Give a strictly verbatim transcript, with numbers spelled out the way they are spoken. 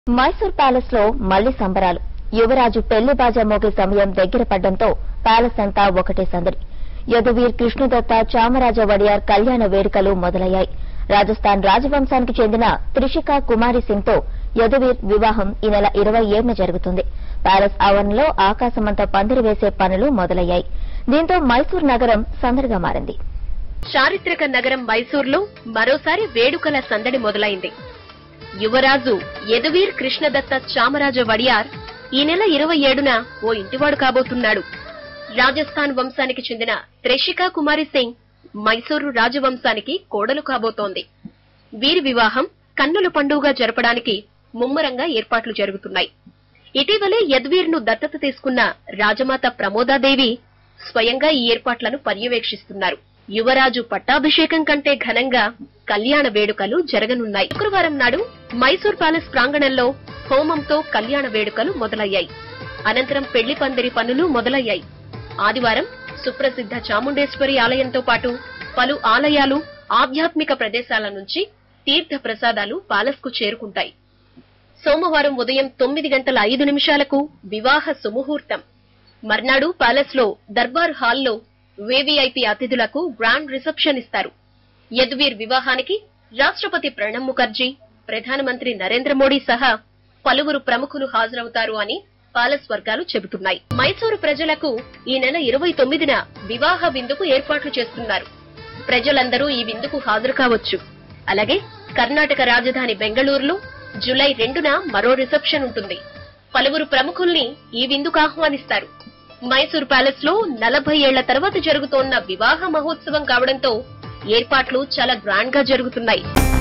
Mysore palace లో మళ్లీ సంబరాలు. యువరాజు పెళ్లి బాజా మోగే సమయం దగ్గర పడ్డంతో ప్యాలెస్ అంతా ఒకటే సందడి. యదువీర్ కృష్ణదత్త చామరాజ వడియార్ కళ్యాణ వేడుకలు మొదలయ్యాయి. రాజస్థాన్ రాజవంశానికి చెందిన త్రిషికా కుమారి సింగ్ తో యదువీర్ వివాహం ఈ నెల ఇరవై ఏడున జరుగుతుంది. ప్యాలెస్ ఆవరణలో ఆకాశమంతా పందిరి వేసే పనులు మొదలయ్యాయి. దీంతో మైసూర్ నగరం సందడిగా మారింది. చారిత్రక నగరం మైసూర్లో మరోసారి వేడుకల సందడి మొదలైంది. యువరాజు యదువీర్ కృష్ణదత్త చామరాజ వడియార్ ఈ నెల ఇరవై ఏడున ఓ ఇంటివాడు కాబోతున్నాడు. రాజస్థాన్ వంశానికి చెందిన త్రిషికా కుమారి సింగ్ మైసూరు రాజవంశానికి కోడలు కాబోతోంది. వీరి వివాహం కన్నుల పండుగగా జరపడానికి ముమ్మరంగా ఏర్పాట్లు జరుగుతున్నాయి. ఇటీవలే యదువీర్ ను దత్తత తీసుకున్న రాజమాత ప్రమోదాదేవి స్వయంగా ఈ ఏర్పాట్లను పర్యవేక్షిస్తున్నారు. యువరాజు పట్టాభిషేకం కంటే ఘనంగా కళ్యాణ వేడుకలు జరగనున్నాయి. శుక్రవారం నాడు మైసూర్ ప్యాలెస్ ప్రాంగణంలో హోమంతో కళ్యాణ వేడుకలు మొదలయ్యాయి. అనంతరం పెళ్లి పందిరి పనులు మొదలయ్యాయి. ఆదివారం సుప్రసిద్ధ చాముండేశ్వరి ఆలయంతో పాటు పలు ఆలయాలు, ఆధ్యాత్మిక ప్రదేశాల నుంచి తీర్థ ప్రసాదాలు ప్యాలెస్ కు చేరుకుంటాయి. సోమవారం ఉదయం తొమ్మిది గంటల ఐదు నిమిషాలకు వివాహ సుముహూర్తం. మర్నాడు ప్యాలెస్ లో దర్బార్ హాల్లో వీవీఐపీ అతిథులకు గ్రాండ్ రిసెప్షన్ ఇస్తారు. యదువీర్ వివాహానికి రాష్ట్రపతి ప్రణబ్ ముఖర్జీ, ప్రధానమంత్రి నరేంద్ర మోడీ సహా పలువురు ప్రముఖులు హాజరవుతారు అని ప్యాలెస్ వర్గాలు చెబుతున్నాయి. మైసూరు ప్రజలకు ఈ నెల ఇరవై తొమ్మిదిన వివాహ విందుకు ఏర్పాట్లు చేస్తున్నారు. ప్రజలందరూ ఈ విందుకు హాజరు కావచ్చు. అలాగే కర్ణాటక రాజధాని బెంగళూరులో జూలై రెండున మరో రిసెప్షన్ ఉంటుంది. పలువురు ప్రముఖుల్ని ఈ విందుకు ఆహ్వానిస్తారు. మైసూర్ ప్యాలెస్ లో నలభై ఏళ్ల తర్వాత జరుగుతోన్న వివాహ మహోత్సవం కావడంతో ఏర్పాట్లు చాలా గ్రాండ్ గా జరుగుతున్నాయి.